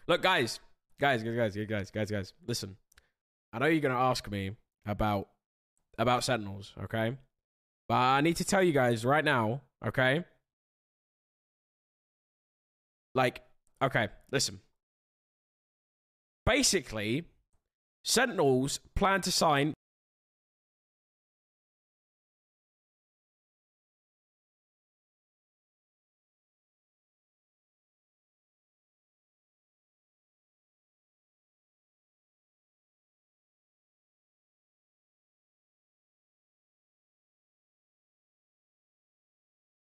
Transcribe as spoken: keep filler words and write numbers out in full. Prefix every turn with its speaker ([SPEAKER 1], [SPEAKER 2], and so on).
[SPEAKER 1] Look, guys, guys, guys, guys, guys, guys, guys. Listen, I know you're gonna ask me about about Sentinels, okay? But I need to tell you guys right now, okay? Like, okay, listen. Basically, Sentinels plan to sign